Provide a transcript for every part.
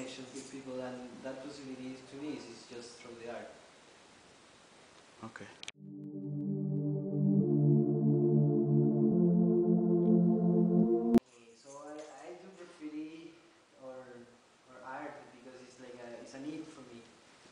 connections with people, and that possibility to me is just through the art. Okay. So I do graffiti or art because it's like it's a need for me.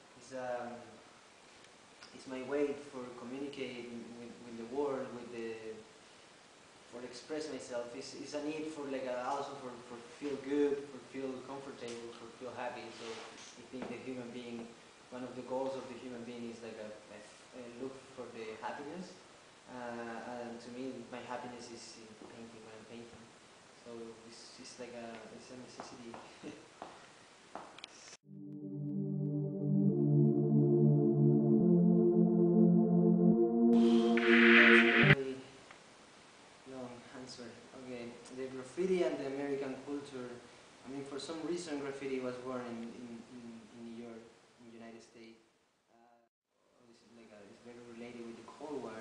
It's my way for communicating with the world, for express myself. It's a need for like also for feel good, for feel comfortable, for feel happy. So I think the human being, one of the goals of the human being is like a look for the happiness. And to me, my happiness is in painting when I'm painting. So it's like it's a necessity. Very long answer. Okay, the graffiti and the American culture. I mean, for some reason, graffiti was born in New York, in the United States. It's very related with the Cold War.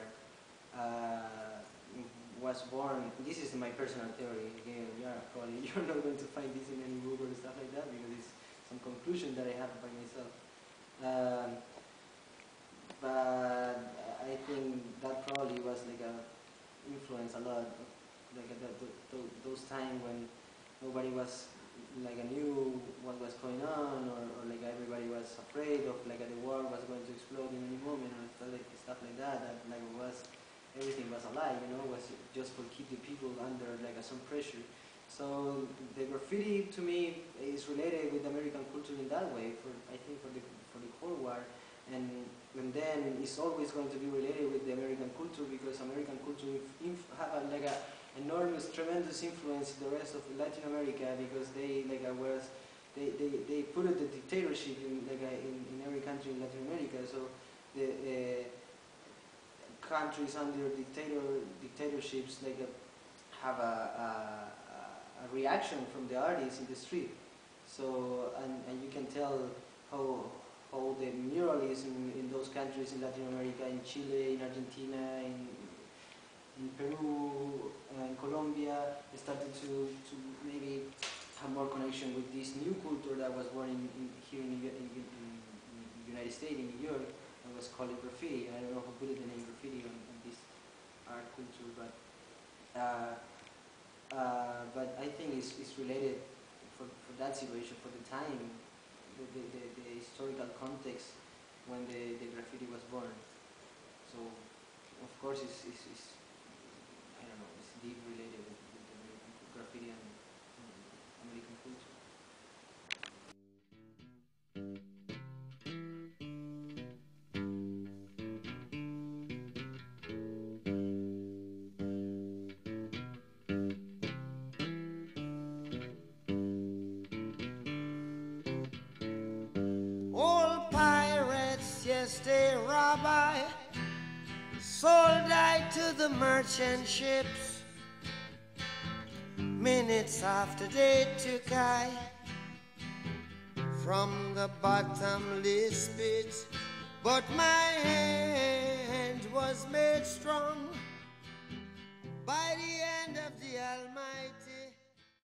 Was born. This is my personal theory. Again, yeah, probably you're not going to find this in any book or stuff like that because it's some conclusion that I have by myself. But I think that probably was like a influence a lot, like those times when nobody was like knew what was going on, or like everybody was afraid of like the war was going to explode in any moment, or stuff like that. That like was everything was a lie, was just for keep the people under like some pressure. So the graffiti to me is related with American culture in that way. I think for the Cold War, and then it's always going to be related with the American culture because American culture have like a enormous, tremendous influence in the rest of Latin America because they like they put the dictatorship in in every country in Latin America. So the countries under dictatorships like have a reaction from the artists in the street. So and you can tell how the muralism in those countries in Latin America, in Chile, in Argentina, in Peru, in Colombia, started to maybe have more connection with this new culture that was born here in the United States, in New York, and was called graffiti. I don't know who put the name graffiti on this art culture, but I think it's related for that situation, for the time, the historical context when the graffiti was born. So, of course, it's I don't know, it's deep related with the American graffiti and American culture. Old pirates, yes, they rob I, sold I to the merchant ships. Minutes after they took I from the bottomless pit, but my hand